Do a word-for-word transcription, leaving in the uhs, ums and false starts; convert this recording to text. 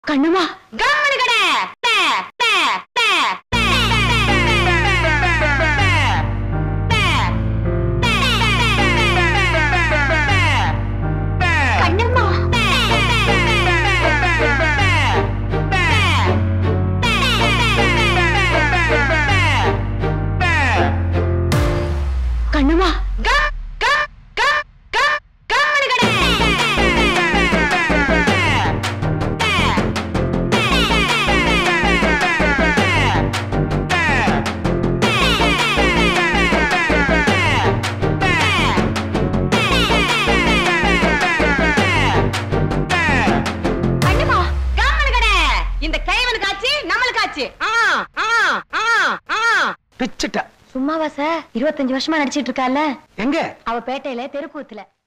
கண்ணுமா கம்மனு கடை கண்ணுமா சும்மாவா சார் இருபத்தஞ்சு வருஷமா நடிச்சிட்டு இருக்கால எங்க அவ பேட்டையில தெருக்கூத்துல